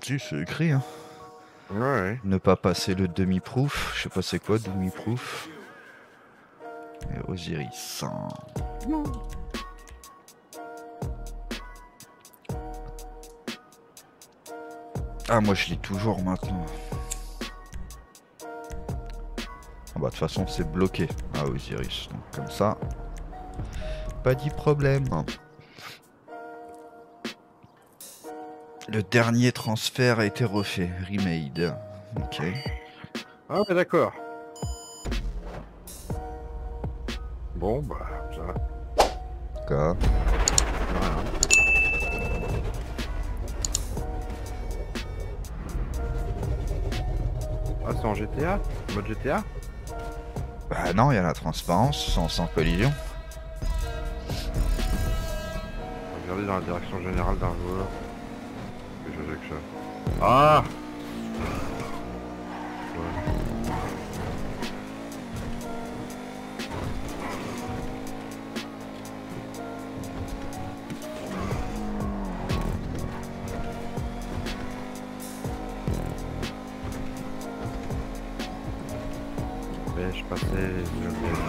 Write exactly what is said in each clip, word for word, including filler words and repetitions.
Si, c'est écrit, hein. Ouais, ouais. Ne pas passer le demi-proof. Je sais pas c'est quoi, demi-proof. Et Osiris. Ah, moi je lis toujours maintenant. Ah bah de toute façon c'est bloqué à Osiris. Donc comme ça, pas de problème. Le dernier transfert a été refait. Remade. Ok. Ah ouais, d'accord. Bon, bah, ça va. Quoi? Voilà. Ah, c'est en G T A? Mode G T A? Bah non, il y a la transparence sans, sans collision. Regardez dans la direction générale d'un joueur. Que je avec ça. Ah! Ouais. Mais je passais... je-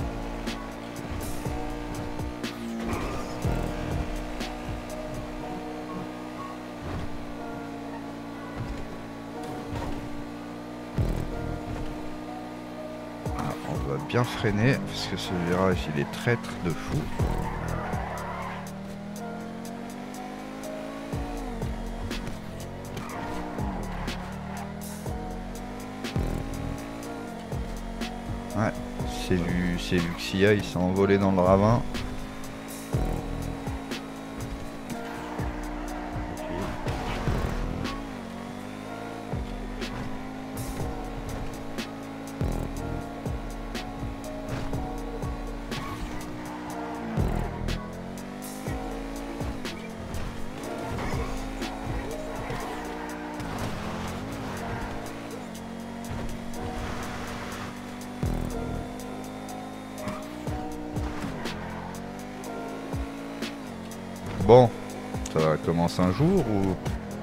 Ah, on va bien freiner parce que ce virage il est traître de fou. Ouais, c'est vu, c'est Luxia, il s'est envolé dans le ravin. Bon, ça commence un jour ou...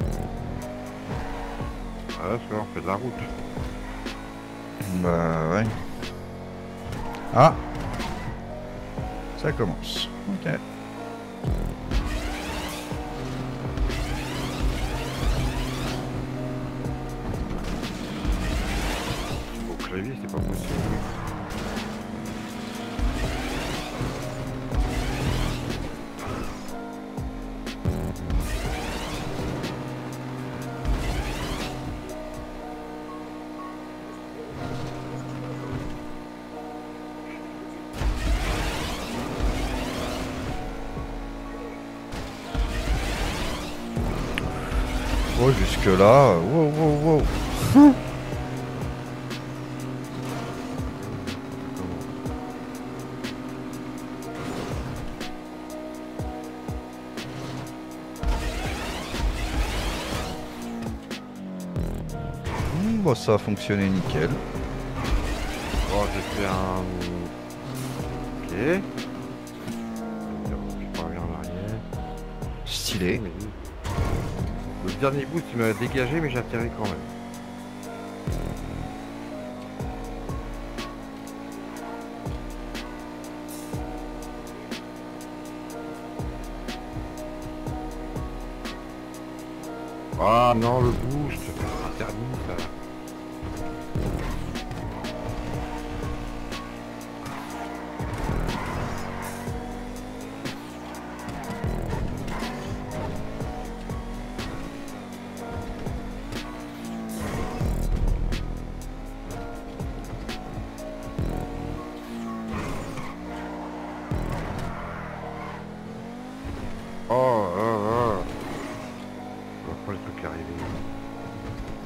Ah, parce que là, on fait de la route. Bah ouais. Ah, ça commence. Ok. Au clavier, c'est pas possible. Oh, jusque là, wow, wow, wow. Mmh, bon, ça a fonctionné nickel. Oh, j'ai fait un... Ok. Je reviens en arrière. Stylé. Oui. Le dernier boost, il m'a dégagé, mais j'ai atterri quand même. Ah non, le boost, interdit ça. Oh, oh, oh. Je vois pas le truc arriver.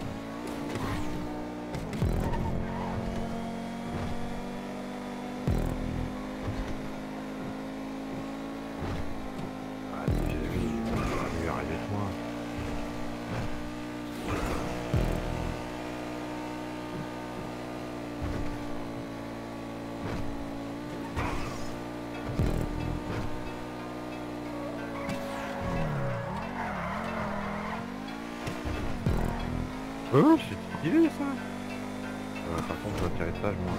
Oh, c'est stylé ça. Euh, par contre, l'atterrissage, moi.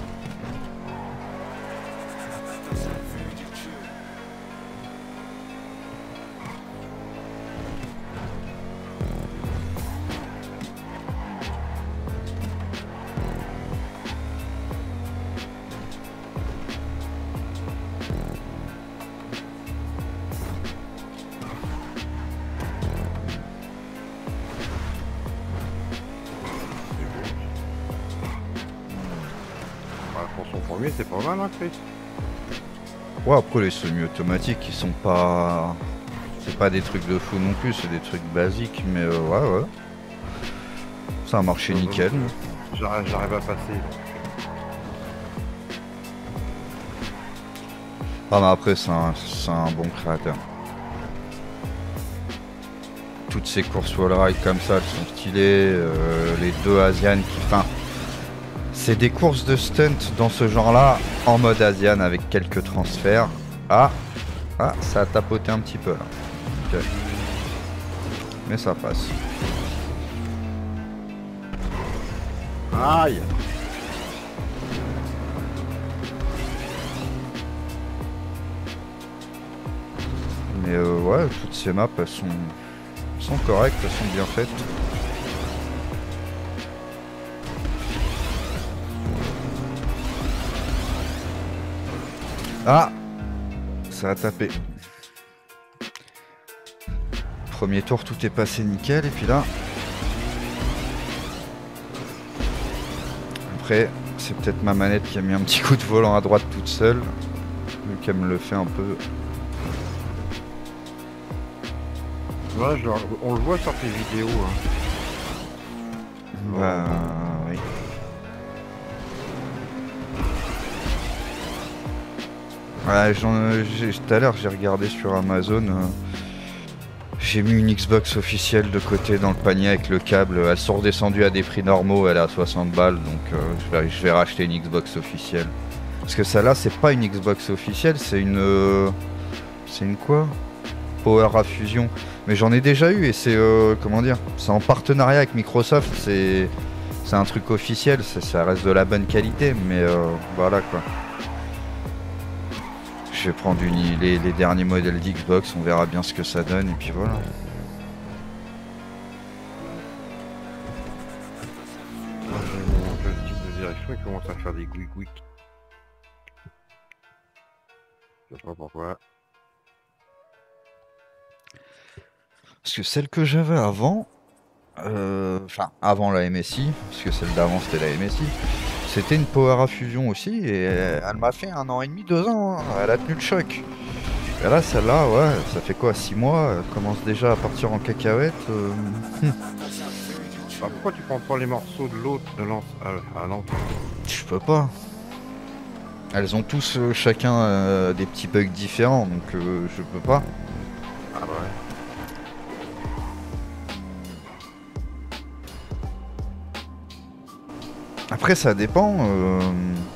Pour son premier, c'est pas mal, hein, Chris. Ouais, après les semi-automatiques, ils sont pas... C'est pas des trucs de fou non plus, c'est des trucs basiques, mais euh, ouais, ouais. Ça a marché Euh, nickel. J'arrive j'arrive à passer. Ah mais après, c'est un, c'est un bon créateur. Toutes ces courses wall ride comme ça, elles sont stylées. Euh, les deux Asian qui... Enfin, c'est des courses de stunt dans ce genre-là, en mode Asian avec quelques transferts. Ah, ah, ça a tapoté un petit peu là. Ok. Mais ça passe. Aïe. Mais euh, ouais, toutes ces maps, elles sont, sont correctes, elles sont bien faites. Ah, ça a tapé. Premier tour, tout est passé nickel, et puis là... Après, c'est peut-être ma manette qui a mis un petit coup de volant à droite toute seule, vu qu'elle me le fait un peu... Ouais, je, on le voit sur tes vidéos. Hein. Bah, oui. Ouais, tout à l'heure, j'ai regardé sur Amazon. Euh, j'ai mis une Xbox officielle de côté dans le panier avec le câble. Elles sont redescendues à des prix normaux, elle est à soixante balles, donc euh, je, vais, je vais racheter une Xbox officielle. Parce que celle-là, c'est pas une Xbox officielle, c'est une... Euh, c'est une quoi? Power à fusion. Mais j'en ai déjà eu et c'est... Euh, comment dire? C'est en partenariat avec Microsoft, c'est... C'est un truc officiel, ça reste de la bonne qualité, mais euh, voilà quoi. Je vais prendre une, les, les derniers modèles d'Xbox, on verra bien ce que ça donne, et puis voilà. Moi, j'ai mon joystick de direction, il commence à faire des gouic-gouic. Je sais pas pourquoi. Parce que celle que j'avais avant, euh, enfin avant la M S I, parce que celle d'avant c'était la M S I, c'était une Power à fusion aussi, et elle m'a fait un an et demi, deux ans, hein. Elle a tenu le choc. Et là, celle-là, ouais, ça fait quoi, six mois, elle commence déjà à partir en cacahuète. Euh... Bah, pourquoi tu prends pas les morceaux de l'autre de lance à l'entre? Je peux pas. Elles ont tous euh, chacun euh, des petits bugs différents, donc euh, je peux pas. Ah ouais. Après, ça dépend. Euh...